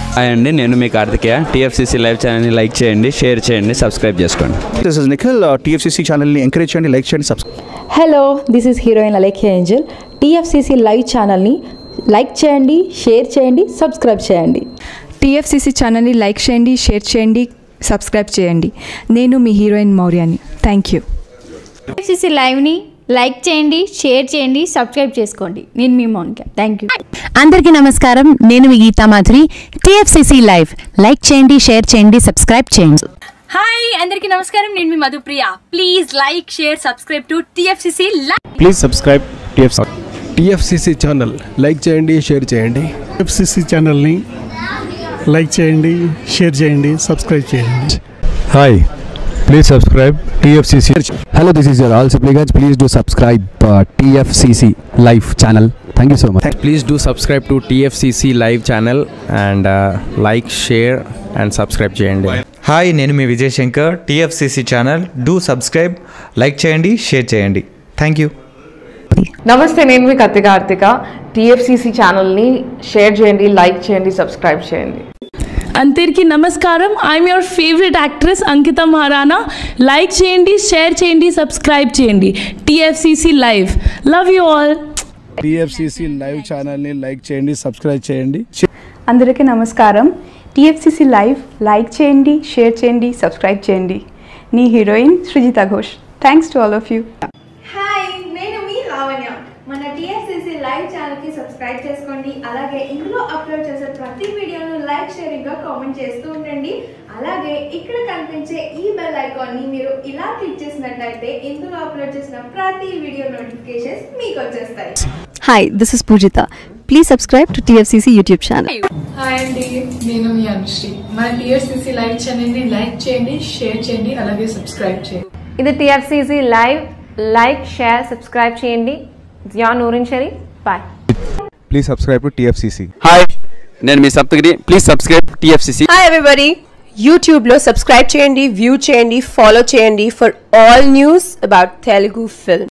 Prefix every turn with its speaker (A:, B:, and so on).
A: Hi అండి, నేను మీ కార్తికేయ. టీఎఫ్సీసీ లైవ్ ఛానల్ని లైక్ చేయండి, షేర్ చేయండి, సబ్స్క్రైబ్ చేసుకోండి.
B: This is Nikhil. టీఎఫ్సీసీ ఛానల్ని ఎంకరేజ్ చేయండి, లైక్ చేయండి, subscribe.
C: Hello, this is heroine Alekhya Angel. TFCC live ఛానల్ని లైక్ చేయండి, షేర్ చేయండి, సబ్స్క్రైబ్ చేయండి.
D: టీఎఫ్సీసీ ఛానల్ని లైక్ చేయండి, షేర్ చేయండి, సబ్స్క్రైబ్ చేయండి. నేను మీ heroine Mauryani. Thank you.
E: TFCC లైవ్ని లైక్ చేయండి, షేర్ చేయండి, సబ్స్క్రైబ్ చేసుకోండి. నేను మీ మౌనిక. Thank you.
F: అందరికీ నమస్కారం, నేను మీ Gita Madhuri. TFCC live like చేయండి, షేర్ చేయండి, సబ్స్క్రైబ్ చేయండి.
G: హాయ్ అందరికీ నమస్కారం, నేను మీ Madhupriya. Please like, share, subscribe to TFCC live.
H: Please subscribe TFCC channel. Like చేయండి, షేర్ చేయండి.
I: టీఎఫ్సీసీ ఛానల్ని లైక్ చేయండి, షేర్ చేయండి, సబ్స్క్రైబ్ చేయండి.
H: Hi, please subscribe TFCC. Hello, this is your all Sipligunj. Please do subscribe TFCC live channel. Thank you so much.
A: Please do subscribe to TFCC live channel and like, share and subscribe చేయండి.
J: Hi, నేను మీ Vijay Shankar. TFCC channel do subscribe, like చేయండి, share చేయండి. Thank you.
K: నమస్తే, నేను మీ Karthika. TFCC ఛానల్ని share చేయండి, లైక్ చేయండి, సబ్స్క్రైబ్ చేయండి.
L: అందరికీ నమస్కారం. I'm your favourite actress Ankita Maharana. Like చేయండి, షేర్ చేయండి, సబ్స్క్రైబ్ చేయండి. TFCC live. Love you all.
I: TFCC live ఛానల్ని లైక్ చేయండి, సబ్స్క్రైబ్ చేయండి.
D: అందరికీ నమస్కారం. టీఎఫ్సీసీ లైవ్ లైక్ చేయండి, షేర్ చేయండి, సబ్స్క్రైబ్ చేయండి. నీ heroine Srijita Ghosh. Thanks to all of you.
E: Hi, నేను మీ లావణ్య. మన టీఎఫ్సీసీ లైవ్ ఛానల్కి సబ్స్క్రైబ్ చేసుకోండి. అలాగే ఇందులో అప్లోడ్ చేసే ప్రతి వీడియోను లైక్, షేరింగ్గా కామెంట్ చేస్తూ ఉండండి. అలాగే ఇక్కడ కనిపించే ఈ బెల్ ఐకాన్ని మీరు ఇలా క్లిక్ చేసినట్లయితే ఇందులో అప్లోడ్ చేసిన ప్రతి వీడియో నోటిఫికేషన్స్ మీకు వచ్చేస్తాయి.
F: Hi, this is Poojitha. Please subscribe to TFCC YouTube channel.
M: Hi అండి, నేను మీ అనుశ్రీ. మన టీఎఫ్సీసీ లైవ్ ఛానల్ని లైక్ చేయండి, షేర్ చేయండి, అలాగే సబ్స్క్రైబ్ చేయండి.
K: ఇది TFCC live. Like, share, subscribe చేయండి. Zia Noorin Sharif. Bye.
H: Please subscribe to TFCC.
A: Hi, నేను మీ Saptagiri. Please subscribe TFCC.
F: Hi everybody, యూట్యూబ్లో సబ్స్క్రైబ్ చేయండి, వ్యూ చేయండి, ఫాలో చేయండి for all news about Telugu film.